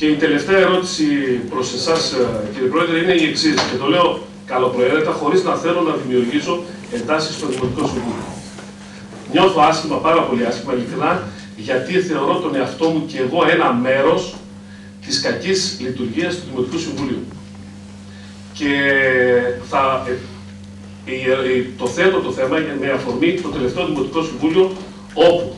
Και η τελευταία ερώτηση προς εσάς, κύριε Πρόεδρε, είναι η εξής. Και το λέω καλοπροαίρετα, χωρίς να θέλω να δημιουργήσω εντάσεις στο Δημοτικό Συμβούλιο. Νιώθω άσχημα, πάρα πολύ άσχημα, ειλικρινά, γιατί θεωρώ τον εαυτό μου και εγώ ένα μέρος της κακής λειτουργίας του Δημοτικού Συμβουλίου. Και το θέτω το θέμα με αφορμή το τελευταίο Δημοτικό Συμβούλιο, όπου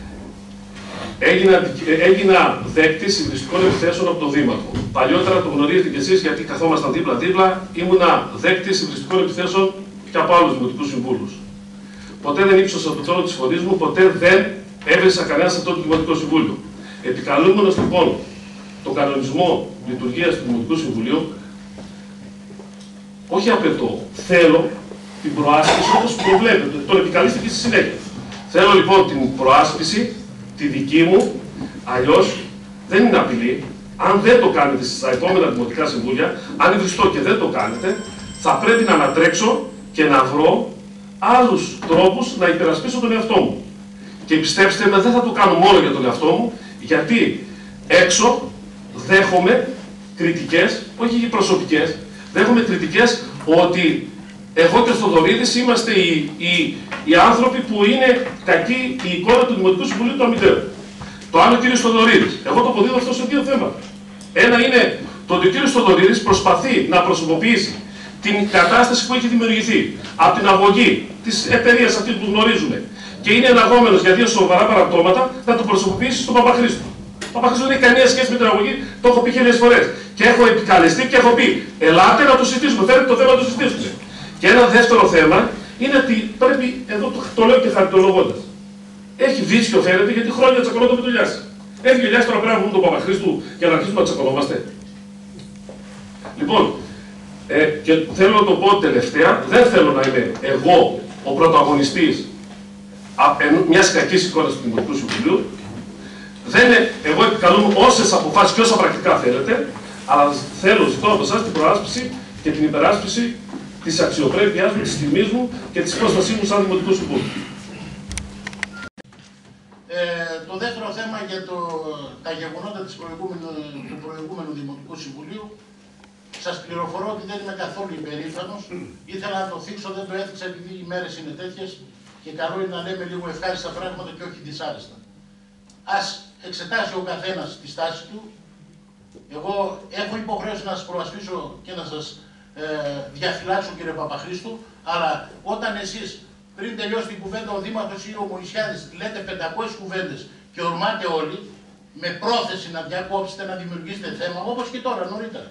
έγινα δέκτης υβριστικών επιθέσεων από τον Δήμαρχο. Παλιότερα το γνωρίζετε κι εσείς, γιατί καθόμασταν δίπλα-δίπλα, ήμουνα δέκτης υβριστικών επιθέσεων και από άλλους Δημοτικούς Συμβούλους. Ποτέ δεν ύψωσα το τόνο της φωνής μου, ποτέ δεν έβρισα κανένα σε αυτό το Δημοτικό Συμβούλιο. Επικαλούμενος λοιπόν τον κανονισμό λειτουργίας του Δημοτικού Συμβουλίου, όχι απαιτώ, θέλω την προάσπιση όπως προβλέπετε, τον επικαλείστε στη συνέχεια. Θέλω λοιπόν την προάσπιση, τη δική μου, αλλιώς δεν είναι απειλή. Αν δεν το κάνετε στα επόμενα Δημοτικά Συμβούλια, αν υβριστώ και δεν το κάνετε, θα πρέπει να ανατρέξω και να βρω άλλους τρόπους να υπερασπίσω τον εαυτό μου. Και πιστέψτε με, δεν θα το κάνω μόνο για τον εαυτό μου, γιατί έξω δέχομαι κριτικές, όχι προσωπικές, δέχομαι κριτικές ότι εγώ και ο Θοδωρίδης είμαστε οι άνθρωποι που είναι κακοί η εικόνα του Δημοτικού Συμβουλίου του Αμυντέρου. Το άλλο, κύριος Θοδωρίδης. Εγώ το αποδίδω αυτό σε δύο θέματα. Ένα είναι το ότι ο κύριος Θοδωρίδης προσπαθεί να προσωποποιήσει την κατάσταση που έχει δημιουργηθεί από την αγωγή της εταιρείας αυτή που γνωρίζουμε και είναι εναγόμενος για δύο σοβαρά παραπτώματα, να το προσωποποιήσει στον Παπαχρήστο. Ο Παπαχρήστος δεν έχει καμία σχέση με την αγωγή, το έχω πει χίλιες φορές. Και έχω επικαλεστεί και έχω πει: ελάτε να το συζητήσουμε. Θέλετε το θέμα να το συζητήσουμε. Και ένα δεύτερο θέμα είναι ότι πρέπει, εδώ το λέω και χαριτολογώντας, έχει βίτσιο φαίνεται γιατί χρόνια τσακωνόταν με το Λιάση. Έχει ο Λιάση τώρα πέρα από τον Παπαχρήστου για να αρχίσουμε να τσακωνόμαστε. Λοιπόν, και θέλω να το πω τελευταία, δεν θέλω να είμαι εγώ ο πρωταγωνιστής μιας κακής εικόνας του Δημοτικού Συμβουλίου. Εγώ επικαλούμαι όσες αποφάσεις και όσα πρακτικά θέλετε, αλλά ζητώ από εσάς την προάσπιση και την υπεράσπιση της αξιοπρέπειάς μου, της τιμής μου και της υπόστασής μου σαν Δημοτικό Συμβούλιο. Το δεύτερο θέμα για τα γεγονότα του προηγούμενου Δημοτικού Συμβουλίου, σας πληροφορώ ότι δεν είμαι καθόλου υπερήφανος. Ήθελα να το θίξω, δεν το έθιξα επειδή οι μέρες είναι τέτοιες και καλό είναι να λέμε λίγο ευχάριστα πράγματα και όχι δυσάρεστα. Ας εξετάσει ο καθένας τη στάση του. Εγώ έχω υποχρέωση να σας προασπίσω και να σας διαφυλάξω, κύριε Παπαχρήστου, αλλά όταν εσείς πριν τελειώσει την κουβέντα ο Δήμαρχος ή ο Μωυσιάδης λέτε 500 κουβέντες και ορμάτε όλοι με πρόθεση να διακόψετε, να δημιουργήσετε θέμα, όπως και τώρα νωρίτερα.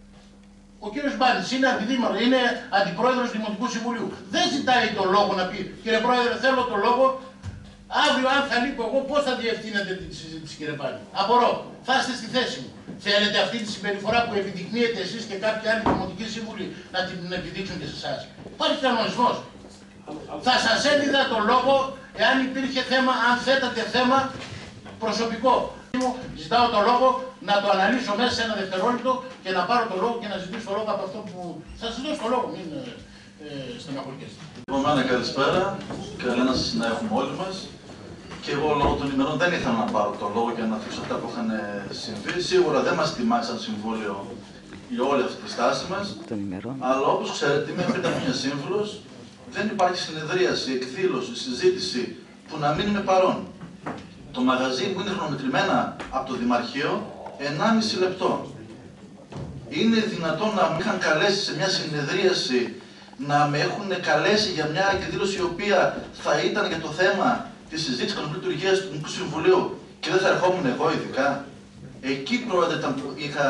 Ο κύριος Μπάνης είναι αντιδήμαρχος, είναι αντιπρόεδρος Δημοτικού Συμβουλίου. Δεν ζητάει το λόγο να πει: κύριε Πρόεδρε, θέλω το λόγο. Αύριο, αν θα λείπω εγώ, πώς θα διευθύνετε τη συζήτηση, κύριε Μπάνη? Απορώ. Θα είστε στη θέση μου. Θέλετε αυτή τη συμπεριφορά που επιδεικνύετε εσείς και κάποιοι άλλοι Δημοτικοί Σύμβουλοι να την επιδείξουν και σε εσάς? Υπάρχει κανονισμός. Θα σας έδιδα το λόγο εάν υπήρχε θέμα, αν θέτατε θέμα προσωπικό. Ζητάω το λόγο να το αναλύσω μέσα σε ένα δευτερόλεπτο και να πάρω το λόγο και να ζητήσω το λόγο από αυτό που θα σας δώσω το λόγο. Μην στεναχωρηθείτε. Επομένως, καλησπέρα. Καλή να σας συνέχουμε όλοι μας. Και εγώ λόγω των ημερών δεν ήθελα να πάρω το λόγο για να αφήσω αυτά που είχαν συμβεί. Σίγουρα δεν μας τιμάει σαν Συμβούλιο για όλη αυτή τη στάση μας. Αλλά όπως ξέρετε, είμαι 50 χρόνια σύμβουλος. Δεν υπάρχει συνεδρίαση, εκδήλωση, συζήτηση που να μην είμαι παρόν. Το μαγαζί μου είναι χρονομετρημένα από το Δημαρχείο 1,5 λεπτό. Είναι δυνατόν να με είχαν καλέσει σε μια συνεδρίαση, να με έχουν καλέσει για μια εκδήλωση η οποία θα ήταν για το θέμα της συζήτησης κανονικής λειτουργίας του Δημοτικού Συμβουλίου και δεν θα ερχόμουν εγώ ειδικά? Εκεί, Πρόεδρε, ήταν που είχα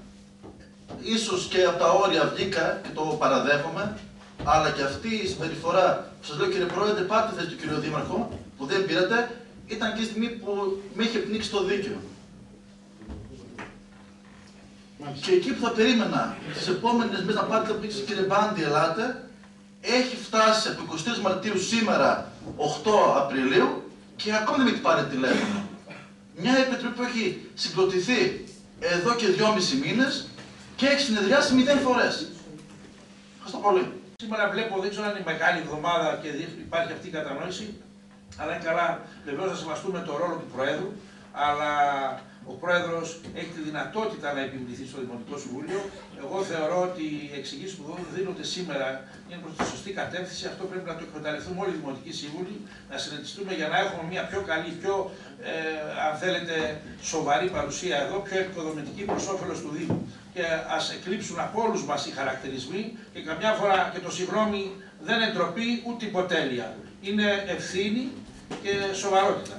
ίσως και από τα όρια βγήκα και το παραδέχομαι, αλλά και αυτή η συμπεριφορά που σας λέω, κύριε Πρόεδρε, πάρτε θέση του κύριο Δήμαρχο, που δεν πήρατε, ήταν και η στιγμή που με είχε πνίξει το δίκαιο. Και εκεί που θα περίμενα τις επόμενες μέρες να πάρετε πίξη, κύριε Μπάντη, ελάτε, έχει φτάσει από 23 Μαρτίου σήμερα, 8 Απριλίου, και ακόμα δεν με έχει πάρει τηλέφωνο. Μια επιτροπή που έχει συγκροτηθεί εδώ και 2,5 μήνες και έχει συνεδριάσει 0 φορές. Ευχαριστώ πολύ. Σήμερα βλέπω, δεν ξέρω αν είναι μεγάλη εβδομάδα και υπάρχει αυτή η κατανόηση, αλλά είναι καλά βεβαίως να σεβαστούμε το ρόλο του Προέδρου, αλλά ο Πρόεδρος έχει τη δυνατότητα να επιμβληθεί στο Δημοτικό Συμβούλιο. Εγώ θεωρώ ότι οι εξηγήσεις που δίνονται σήμερα είναι προς τη σωστή κατεύθυνση. Αυτό πρέπει να το εκμεταλλευτούμε όλοι οι Δημοτικοί Σύμβουλοι, να συναντηθούμε για να έχουμε μια πιο καλή, πιο αν θέλετε, σοβαρή παρουσία εδώ, πιο επικοδομητική προς όφελος του Δήμου. Και ας εκλείψουν από όλους μας οι χαρακτηρισμοί και καμιά φορά και το συγγνώμη δεν είναι ντροπή ούτε υποτέλεια. Είναι ευθύνη και σοβαρότητα.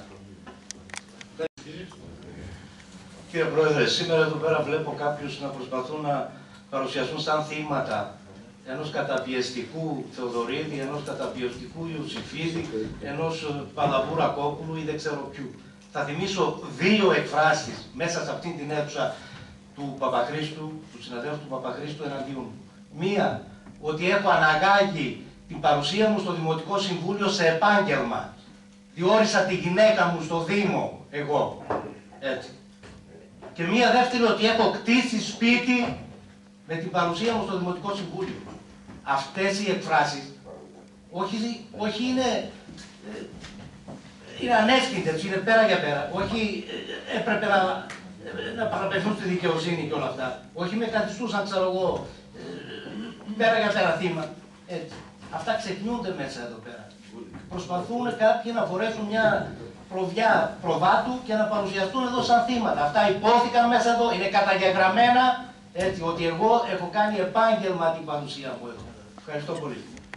Κύριε Πρόεδρε, σήμερα εδώ πέρα βλέπω κάποιους να προσπαθούν να παρουσιαστούν σαν θύματα ενός καταπιεστικού Θεοδωρίδη, ενός καταπιεστικού Ιωσήφιδη, ενός Παλαβού Ρακόπουλου ή δεν ξέρω ποιου. Θα θυμίσω δύο εκφράσεις μέσα σε αυτήν την αίθουσα του Παπαχρήστου, του συναδέλφου του Παπαχρήστου εναντίον. Μία, ότι έχω αναγάγει την παρουσία μου στο Δημοτικό Συμβούλιο σε επάγγελμα. Διόρισα τη γυναίκα μου στο Δήμο, εγώ. Έτσι. Και μία δεύτερη, ότι έχω κτίσει σπίτι με την παρουσία μου στο Δημοτικό Συμβούλιο. Αυτές οι εκφράσεις όχι είναι ανεύθυντες, είναι πέρα για πέρα. Όχι έπρεπε να παραπευθούν στη δικαιοσύνη και όλα αυτά. Όχι με καθιστούσαν, ξέρω εγώ, πέρα για πέρα θύμα. Έτσι. Αυτά ξεχνιούνται μέσα εδώ πέρα. Προσπαθούν κάποιοι να φορέσουν μια προβιά προβάτου και να παρουσιαστούν εδώ σαν θύματα. Αυτά υπόθηκαν μέσα εδώ, είναι καταγεγραμμένα, έτσι, ότι εγώ έχω κάνει επάγγελμα την παρουσία μου εδώ. Ευχαριστώ πολύ.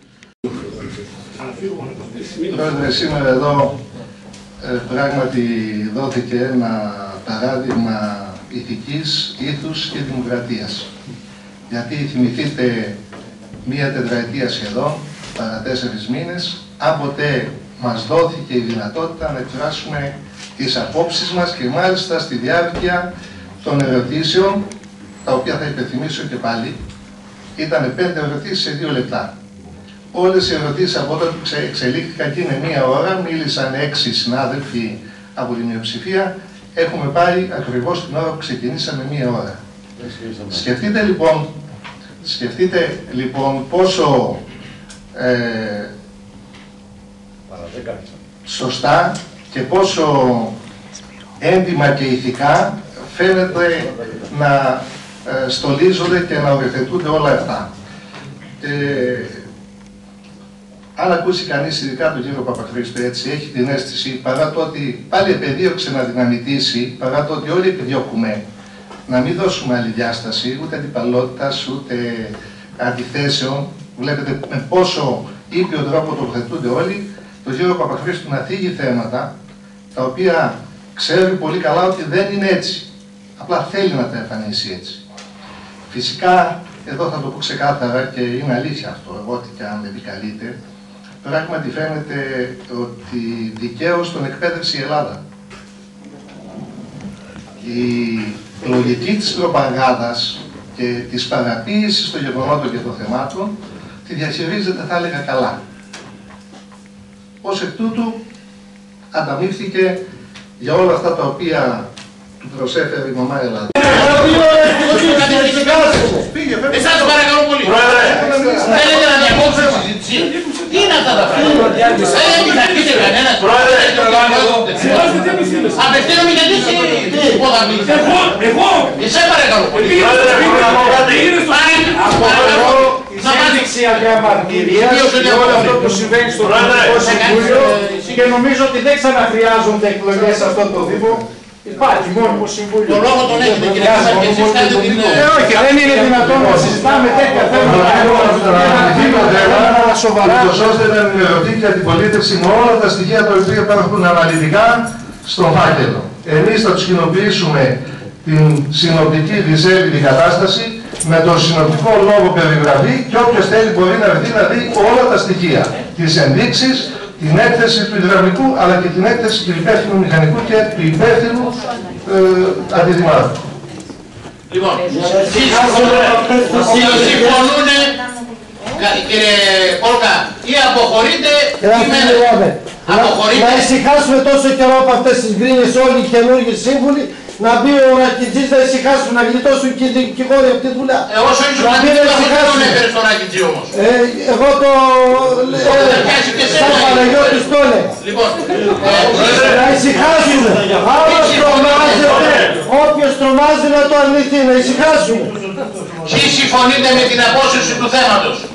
Πρόεδρε, σήμερα εδώ πράγματι δόθηκε ένα παράδειγμα ηθικής, ήθους και δημοκρατίας. Γιατί θυμηθείτε μία τετραετία σχεδόν, παρά 4 μήνες, άποτε μας δόθηκε η δυνατότητα να εκφράσουμε τις απόψεις μας και μάλιστα στη διάρκεια των ερωτήσεων, τα οποία θα υπενθυμίσω και πάλι, ήταν 5 ερωτήσεις σε 2 λεπτά. Όλες οι ερωτήσεις από τότε που εξελίχθηκαν και είναι 1 ώρα, μίλησαν 6 συνάδελφοι από την μειοψηφία, έχουμε πάει ακριβώς την ώρα που ξεκινήσαμε 1 ώρα. Σκεφτείτε λοιπόν πόσο σωστά και πόσο έντιμα και ηθικά φαίνεται να στολίζονται και να οριοθετούνται όλα αυτά. Αν ακούσει κανείς ειδικά τον κύριο Παπαχρήστο έτσι, έχει την αίσθηση, παρά το ότι πάλι επεδίωξε να δυναμητήσει, παρά το ότι όλοι επιδιώκουμε να μην δώσουμε άλλη διάσταση, ούτε αντιπαλότητας, ούτε αντιθέσεων, βλέπετε με πόσο ήπιο τρόπο τοποθετούνται όλοι, τον κύριο Παπαχρήστο να θίγει θέματα τα οποία ξέρει πολύ καλά ότι δεν είναι έτσι. Απλά θέλει να τα εμφανίσει έτσι. Φυσικά, εδώ θα το πω ξεκάθαρα και είναι αλήθεια αυτό, εγώ ό,τι και αν με επικαλείτε, πράγματι φαίνεται ότι δικαίως τον εκπαίδευσε η Ελλάδα. Η λογική της προπαγάνδας και της παραποίησης των γεγονότων και των θεμάτων τη διαχειρίζεται, θα έλεγα, καλά. Ως εκ τούτου ανταμείφθηκε για όλα αυτά τα οποία του προσέφερε η μαμά Ελλάδα. Εσάς παρακαλώ πολύ. Θέλετε να διακόψετε τη συζήτηση. Τι είναι αυτά τα πράγματα. Δεν επιθαρχείτε κανένας. Απευθύνομαι γιατί εγώ. Εσέ παρακαλώ πολύ. Η ένδειξη αδιαμαρτυρίας για όλο αυτό που συμβαίνει στο Δημοτικό Συμβούλιο και νομίζω ότι δεν ξαναχρειάζονται εκλογές σε αυτό το Δήμο. Υπάρχει μόνιμο συμβούλιο. Το λόγο τον έχετε, κύριε Κασάκη, και εσείς κάνετε την... Όχι, δεν είναι δυνατόν να συζητάμε τέτοια θέματα. Σοβαρά. Ούτως ώστε να ενημερωθεί και αντιπολίτευση με όλα τα στοιχεία τα οποία υπάρχουν αναλυτικά στον φάκελο. Εμείς θα τους κοινοποιήσουμε την συνοπτική δυσέβητη κατάσταση με τον συνοπτικό λόγο περιγραφή και όποιος θέλει μπορεί να έρθει να δει όλα τα στοιχεία. Τις ενδείξεις, την έκθεση του υδραυλικού αλλά και την έκθεση του υπεύθυνου μηχανικού και του υπεύθυνου αντιδημάτου. Λοιπόν, συμφωνούν, κύριε Πόλκα, ή αποχωρείτε ή μένετε. Να ησυχάσουμε τόσο καιρό από αυτές τις γκρίνιες όλοι οι καινούργιοι σύμβουλοι, να μπει ο Ρακιτζής να ησυχάσουν, να γλιτώσουν και οι δικηγόροι από τη δουλειά. Εγώ σου ήσουν να μην ησυχάσουν. Έφερες τον Ρακιτζή όμως. Εγώ το... σαν Παναγιώτης το έλεγα. Λοιπόν, να ησυχάσουν. τρομάζει να το αρνηθεί, να ησυχάσουμε. Ποιοι συμφωνείτε με την απόσυρση του θέματος?